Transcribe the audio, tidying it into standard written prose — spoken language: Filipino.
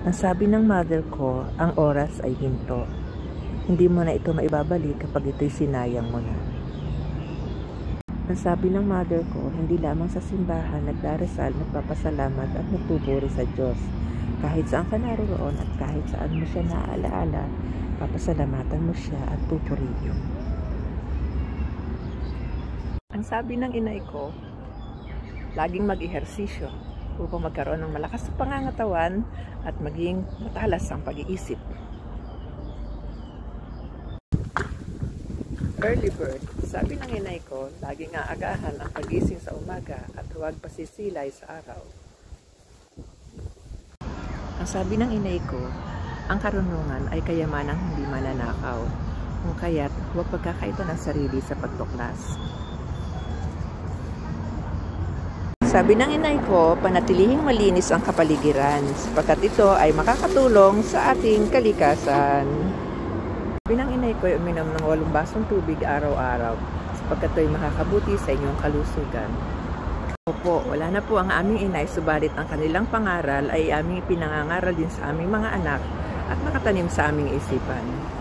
Ang sabi ng mother ko, ang oras ay ginto. Hindi mo na ito maibabalik kapag ito'y sinayang mo na. Ang sabi ng mother ko, hindi lamang sa simbahan nagdarasal, nagpapasalamat at nagpupuri sa Diyos. Kahit saan ka naroon at kahit saan mo siya naaalaala, papasalamatan mo siya at pupurihin. Ang sabi ng inay ko, laging mag-ehersisyo upang magkaroon ng malakas na pangangatawan at maging matalas ang pag-iisip. Early bird, sabi ng inay ko, laging aagahan ang pagising sa umaga at huwag pasisilay sa araw. Ang sabi ng inay ko, ang karunungan ay kayamanang hindi mananakaw, kung kaya't huwag pagkakaito ng sarili sa pagtuklas. Sabi ng inay ko, panatilihing malinis ang kapaligiran sapagkat ito ay makakatulong sa ating kalikasan. Sabi ng inay ko, uminom ng 8 basong tubig araw-araw sapagkat ito ay makakabuti sa inyong kalusugan. Opo, wala na po ang aming inay, subalit ang kanilang pangaral ay aming pinangangaral din sa aming mga anak at nakatanim sa aming isipan.